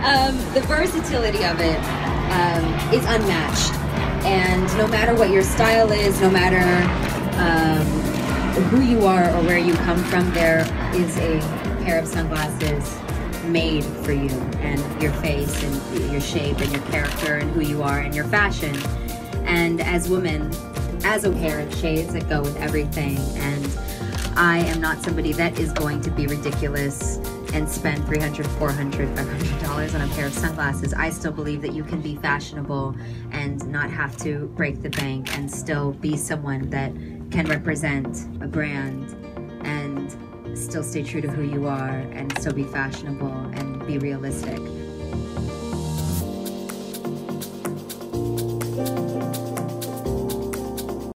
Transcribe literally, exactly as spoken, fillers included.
um, the versatility of it um, is unmatched. And no matter what your style is, no matter um, who you are or where you come from, there is a pair of sunglasses made for you and your face and your shape and your character and who you are and your fashion. And as women, as a pair of shades that go with everything. And I am not somebody that is going to be ridiculous and spend three hundred, four hundred, five hundred dollars on a pair of sunglasses. I still believe that you can be fashionable and not have to break the bank and still be someone that can represent a brand and still stay true to who you are and still be fashionable and be realistic.